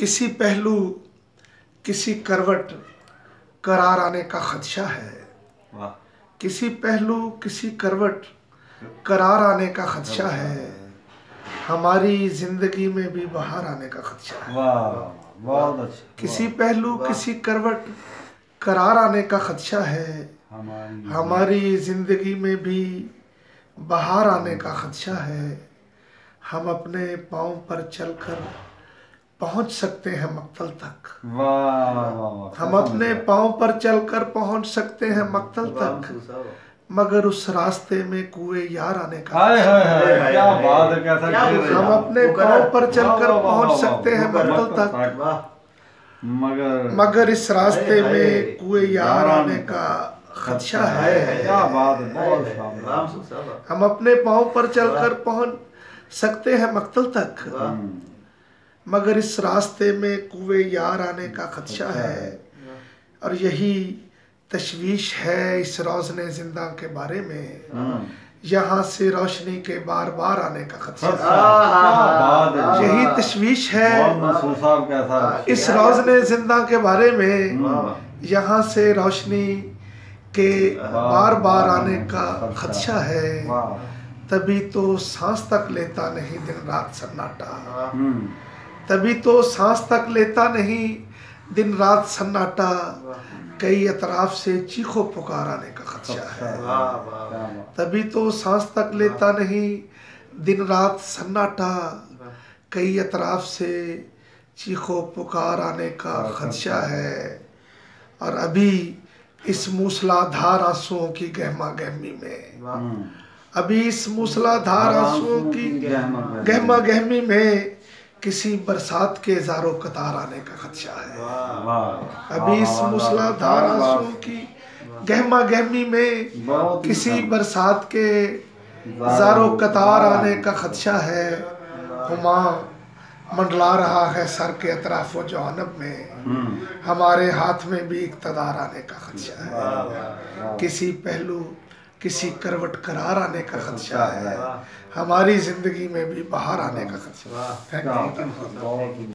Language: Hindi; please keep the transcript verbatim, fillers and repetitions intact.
किसी पहलू किसी करवट करार आने का खदशा है। वाह। किसी पहलू किसी करवट करार आने का खदशा है। हमारी जिंदगी में भी बहार आने का खदशा है। वाह, बहुत अच्छा। किसी पहलू किसी करवट करार आने का खदशा है। हमारी जिंदगी में भी बहार आने का खदशा है। हम अपने पाँव पर चलकर पहुंच सकते हैं मक्तल तक। वाह, हम अपने पाँव पर चलकर पहुंच सकते हैं मक्तल तक, मगर उस रास्ते में कुएं यार आने का हाय हाय हाय, क्या बात है, कैसा हम अपने पाँव पर चलकर पहुंच सकते हैं मक्तल तक, मगर मगर इस रास्ते में कुएं यार आने का खदशा है। क्या बात है, बहुत। हम अपने पाँव पर चलकर पहुंच सकते हैं मक्तल तक, मगर इस रास्ते में कुएं यार आने का खदशा है। और यही तशवीश है इस रोज़ने जिंदा के बारे में, यहाँ से रोशनी के बार बार आने का खदशा है। यही तशवीश है इस रोज़ने जिंदा के बारे में, यहाँ से रोशनी के बार बार आने का खदशा है। तभी तो सांस तक लेता नहीं दिन रात सन्नाटा, तभी तो सांस तक लेता नहीं दिन रात सन्नाटा, कई अतराफ से चीखो पुकार आने का खदशा है। तभी तो सांस तक लेता नहीं दिन रात सन्नाटा, कई अतराफ से चीखो पुकार आने का खदशा है। और अभी इस मूसलाधार आंसुओं की गहमा गहमी में, अभी इस मूसलाधार आंसुओं की गहमा गहमी में किसी बरसात के ज़ारो कतार आने का खदशा है। अभी इस मूसलाधार आंसुओं की गहमा गहमी में किसी बरसात के ज़ारो कतार आने का खदशा है। हुमा मंडला रहा है सर के अतराफ़ो जवानब में, हमारे हाथ में भी इक़्तिदार आने का खदशा है। किसी पहलू किसी करवट करार आने का खदशा है। हमारी जिंदगी में भी बाहर आने का खदशा है।